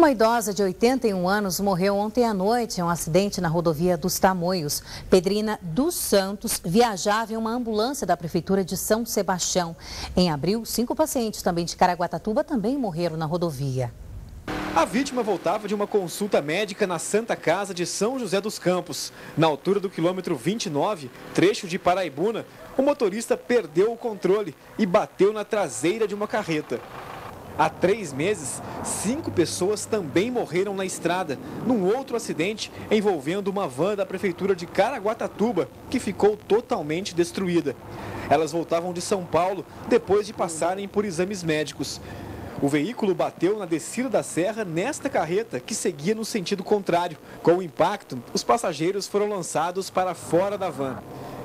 Uma idosa de 81 anos morreu ontem à noite em um acidente na rodovia dos Tamoios. Pedrina dos Santos viajava em uma ambulância da Prefeitura de São Sebastião. Em abril, 5 pacientes também de Caraguatatuba também morreram na rodovia. A vítima voltava de uma consulta médica na Santa Casa de São José dos Campos. Na altura do quilômetro 29, trecho de Paraibuna, o motorista perdeu o controle e bateu na traseira de uma carreta. Há 3 meses, 5 pessoas também morreram na estrada, num outro acidente envolvendo uma van da Prefeitura de Caraguatatuba, que ficou totalmente destruída. Elas voltavam de São Paulo depois de passarem por exames médicos. O veículo bateu na descida da serra nesta carreta, que seguia no sentido contrário. Com o impacto, os passageiros foram lançados para fora da van.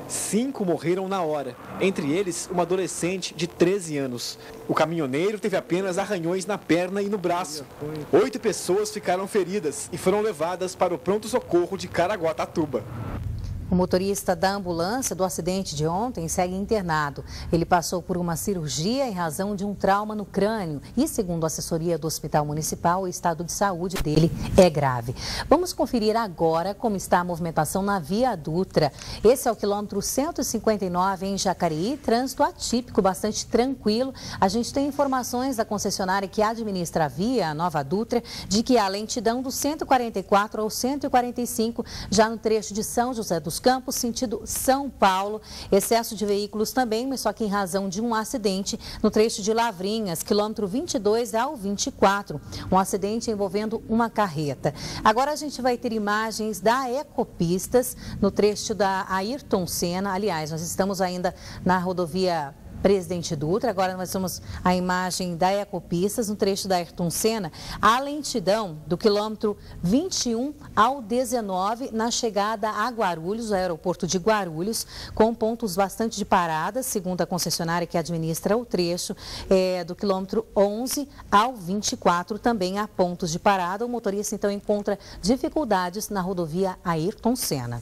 5 morreram na hora, entre eles uma adolescente de 13 anos. O caminhoneiro teve apenas arranhões na perna e no braço. 8 pessoas ficaram feridas e foram levadas para o pronto-socorro de Caraguatatuba. O motorista da ambulância do acidente de ontem segue internado. Ele passou por uma cirurgia em razão de um trauma no crânio e, segundo a assessoria do Hospital Municipal, o estado de saúde dele é grave. Vamos conferir agora como está a movimentação na Via Dutra. Esse é o quilômetro 159 em Jacareí, trânsito atípico, bastante tranquilo. A gente tem informações da concessionária que administra a via, a Nova Dutra, de que há lentidão do 144 ao 145, já no trecho de São José dos Campos, sentido São Paulo. Excesso de veículos também, mas só que em razão de um acidente no trecho de Lavrinhas, quilômetro 22 ao 24. Um acidente envolvendo uma carreta. Agora a gente vai ter imagens da Ecopistas no trecho da Ayrton Senna. Aliás, nós estamos ainda na rodovia Presidente Dutra. Agora nós temos a imagem da Ecopistas no trecho da Ayrton Senna. A lentidão do quilômetro 21 ao 19 na chegada a Guarulhos, o aeroporto de Guarulhos, com pontos bastante de paradas, segundo a concessionária que administra o trecho, do quilômetro 11 ao 24 também há pontos de parada. O motorista então encontra dificuldades na rodovia Ayrton Senna.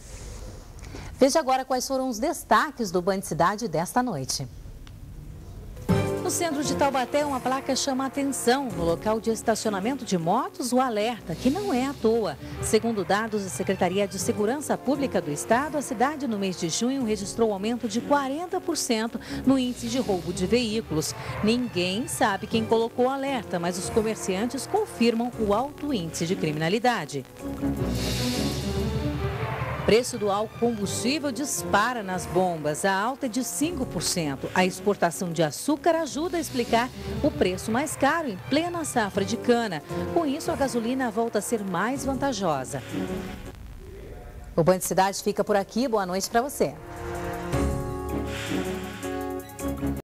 Veja agora quais foram os destaques do Band Cidade desta noite. No centro de Taubaté, uma placa chama a atenção. No local de estacionamento de motos, o alerta, que não é à toa. Segundo dados da Secretaria de Segurança Pública do Estado, a cidade no mês de junho registrou aumento de 40% no índice de roubo de veículos. Ninguém sabe quem colocou o alerta, mas os comerciantes confirmam o alto índice de criminalidade. O preço do álcool combustível dispara nas bombas. A alta é de 5%. A exportação de açúcar ajuda a explicar o preço mais caro em plena safra de cana. Com isso, a gasolina volta a ser mais vantajosa. O Band Cidade fica por aqui. Boa noite para você.